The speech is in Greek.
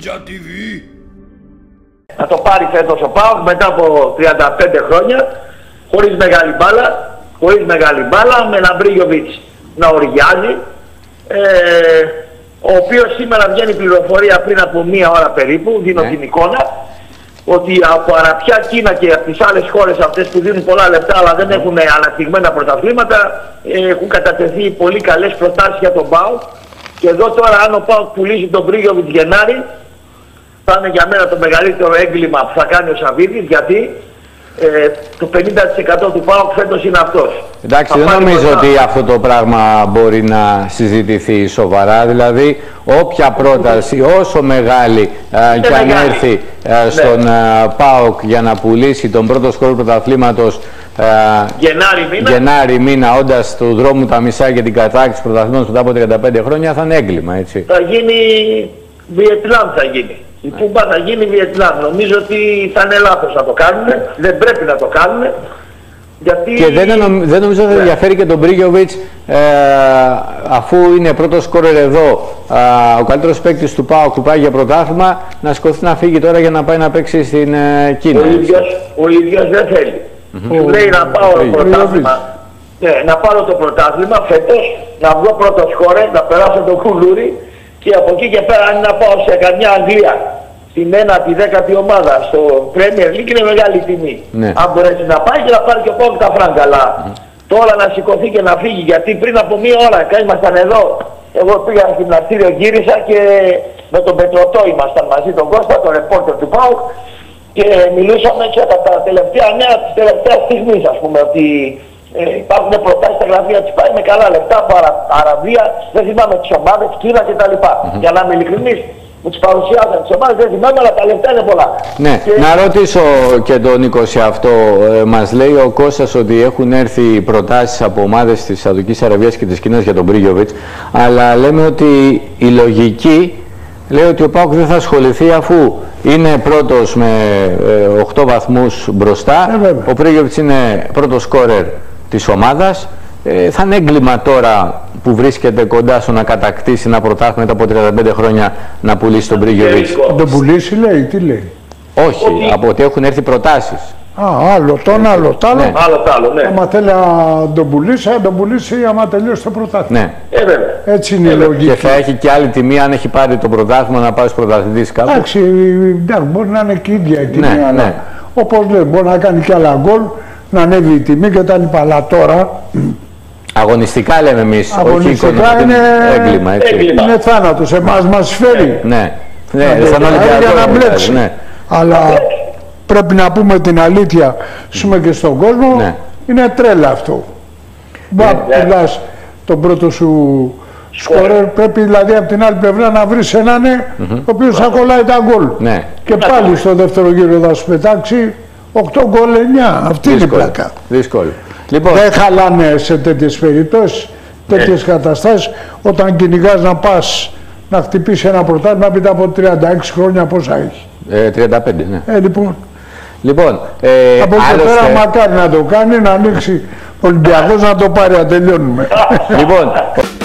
Ninja TV. Να το πάρει φέτος ο ΠΑΟΚ μετά από 35 χρόνια, χωρίς μεγάλη μπάλα, με έναν Μπρίγιοβιτς να οργιάζει, ο οποίος σήμερα βγαίνει πληροφορία πριν από μία ώρα περίπου, δίνω την εικόνα, ότι από Αραπιά, Κίνα και από τις άλλες χώρες αυτές που δίνουν πολλά λεπτά αλλά δεν έχουν αναπτυγμένα πρωταθλήματα, έχουν κατατεθεί πολύ καλές προτάσεις για τον ΠΑΟΚ. Και εδώ τώρα, αν ο ΠΑΟΚ πουλήσει τον Μπρίγιοβιτς Γενάρη, θα είναι για μένα το μεγαλύτερο έγκλημα που θα κάνει ο Σαββίδης, γιατί το 50% του ΠΑΟΚ φέτος είναι αυτός. Εντάξει, δεν νομίζω ότι αυτό το πράγμα μπορεί να συζητηθεί σοβαρά. Δηλαδή, όποια πρόταση, όσο μεγάλη κι αν έρθει στον ΠΑΟΚ για να πουλήσει τον πρώτο σκόρ πρωταθλήματος Γενάρη μήνα, όντας του δρόμου τα μισά και την κατάκτηση πρωταθλήματος μετά από 35 χρόνια, θα είναι έγκλημα, έτσι. Θα γίνει Βιετνάμ, θα γίνει. Η Πούμπα θα γίνει Βιετνάμ. Νομίζω ότι θα είναι λάθος να το κάνουν, δεν πρέπει να το κάνουν. Γιατί... Και δεν νομίζω ότι θα ενδιαφέρει και τον Μπρίγιοβιτς, αφού είναι πρώτος σκόρερ εδώ, ο καλύτερος παίκτης του ΠΑΟΚ που πάει για πρωτάθλημα, να σηκωθεί να φύγει τώρα για να πάει να παίξει στην Κίνα. Ο ίδιος δεν θέλει. Του λέει να πάω το πρωτάθλημα. Να πάρω το πρωτάθλημα φέτος, να βγω πρώτος σκόρερ, να περάσω το κουλούρι. Και από εκεί και πέρα, αν να πάω σε καμιά Αγγλία, στην 1η, 10η ομάδα, στο Premier League, είναι μεγάλη τιμή. Ναι. Αν μπορέσει να πάει και να πάρει και ο ΠΑΟΚ τα φράγκα. Αλλά τώρα να σηκωθεί και να φύγει, γιατί πριν από μία ώρα ήμασταν εδώ. Εγώ πήγα στο γυμναστήριο, γύρισα και με τον Πετρωτό ήμασταν μαζί, τον Κώστα, τον ρεπόρτερ του ΠΑΟΚ, και μιλούσαμε και τα τελευταία νέα της τελευταίας στιγμής, ας πούμε, ότι υπάρχουν προτάσεις στα γραφεία της ΠΑΕ με καλά λεφτά από Αραβία, δεν θυμάμαι τις ομάδες, Κίνα κτλ. Για να είμαι ειλικρινής, μου τις παρουσιάζαν τις ομάδες, δεν θυμάμαι, αλλά τα λεφτά είναι πολλά. Ναι, και... να ρωτήσω και τον Νίκο σε αυτό. Μας λέει ο Κώστας ότι έχουν έρθει προτάσεις από ομάδες της Σαουδικής Αραβίας και της Κίνας για τον Μπρίγιοβιτς, αλλά λέμε ότι η λογική λέει ότι ο ΠΑΟΚ δεν θα ασχοληθεί, αφού είναι πρώτος με 8 βαθμούς μπροστά, ο Μπρίγιοβιτς είναι πρώτος σκόρερ της ομάδας. Θα είναι έγκλημα τώρα που βρίσκεται κοντά στο να κατακτήσει ένα πρωτάθλημα μετά από 35 χρόνια να πουλήσει τον Μπρίγιοβιτς. Να τον πουλήσει, λέει, τι λέει? Όχι, από ότι έχουν έρθει προτάσεις. Άλλο το άλλο, άλλο τ' άλλο. Ναι. Άλλο τ' άλλο, ναι. Άμα θέλει να τον πουλήσει, άμα τελειώσει το πρωτάθλημα. Ναι. Έτσι είναι η λογική. Και θα έχει και άλλη τιμή αν έχει πάρει το πρωτάθλημα να πάει στους πρωταθλητής κάπου. Εντάξει, μπορεί να είναι και η ίδια η τιμή, αλλά ναι. όπως λέει, μπορεί να κάνει και άλλα γκολ, να ανέβει η τιμή κτλ. Αλλά τώρα... Αγωνιστικά λέμε εμείς, όχι οικονομικά, είναι έγκλημα, έτσι. Είναι θάνατος, εμάς μας φέρει. Ναι, σαν για να μπλέξει. Ναι. Αλλά πρέπει να πούμε την αλήθεια, ζούμε και στον κόσμο, είναι τρέλα αυτό. Πουλάς τον πρώτο σου σκορέρ, πρέπει δηλαδή από την άλλη πλευρά να βρεις έναν ο οποίος θα κολλάει τα γκολ. Και πάλι στο δεύτερο γύρο θα σου πετάξει 8 γκολ 9. Αυτή είναι η πλάκα. Δύσκολο. Λοιπόν, δεν χαλάνε σε τέτοιες περιπτώσεις, τέτοιες καταστάσεις, όταν κυνηγάς να πας να χτυπήσει ένα πρωτάθλημα μετά από 36 χρόνια πόσα έχει. 35, ναι. Λοιπόν, από εκεί πέρα μακάρι να το κάνει, να ανοίξει ο Ολυμπιακός να το πάρει, να τελειώνουμε. Λοιπόν,